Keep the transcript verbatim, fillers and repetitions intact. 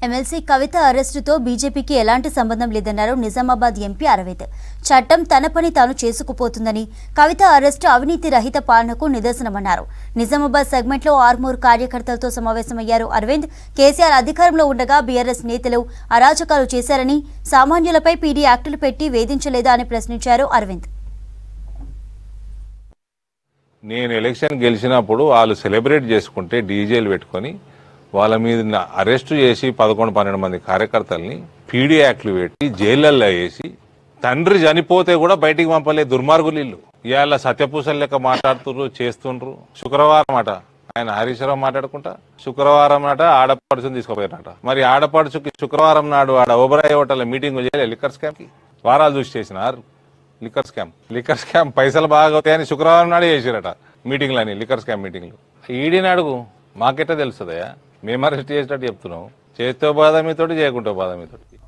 MLC కవిత అరెస్టుతో బీజేపీకి ఎలాంటి సంబంధం లేదన్నారు నిజామాబాద్ ఎంపీ అరవింద్. చట్టం తన పని తాను చేసుకుపోతుందని, కవిత అరెస్టు అవినీతి రహిత పాలనకు నిదర్శనమన్నారు. నిజామాబాద్ సెగ్మెంట్లో ఆర్మూర్ కార్యకర్తలతో సమావేశమయ్యారు అరవింద్. కేసీఆర్ అధికారంలో ఉండగా బీఆర్ఎస్ నేతలు అరాచకాలు చేశారని, సామాన్యులపై పీడీ యాక్టులు పెట్టి వేధించలేదా అని ప్రశ్నించారు అరవింద్. నేను ఎలక్షన్ గెలిచినప్పుడు వాళ్ళు సెలబ్రేట్ చేసుకుంటే డీజేలు పెట్టుకొని వాళ్ళ మీద అరెస్టు చేసి పదకొండు పన్నెండు మంది కార్యకర్తల్ని పీడీ యాక్ట్లు పెట్టి జైళ్ళల్లో వేసి తండ్రి చనిపోతే కూడా బయటికి పంపలే దుర్మార్గులు ఇల్లు. ఇవాళ సత్యపూసలు లెక్క మాట్లాడుతున్నారు, చేస్తుండ్రు. శుక్రవారం అట ఆయన హరీష్ రావు మాట్లాడుకుంటా శుక్రవారం నాట ఆడపడుచుని తీసుకుపోయారట. మరి ఆడపడుచుకి శుక్రవారం నాడు ఆడ ఓబరాయ్ హోటల్ మీటింగ్ చేయలే లిక్కర్ స్కామ్ కి వారాలు చూసి చేసినారు. లిక్కర్ స్కామ్ లిక్కర్ స్కామ్ పైసలు బాగా అవుతాయని శుక్రవారం నాడే చేసిరట మీటింగ్లని, లిక్కర్ స్కామ్ మీటింగ్లు. ఈడీని అడుగు, మాకెట్టా తెలుస్తుందయా? మేము అరెస్ట్ చేసేటట్టు చెప్తున్నాం. చేస్తే బాధ మీతోటి, చేయకుంటే బాధ మీతోటి.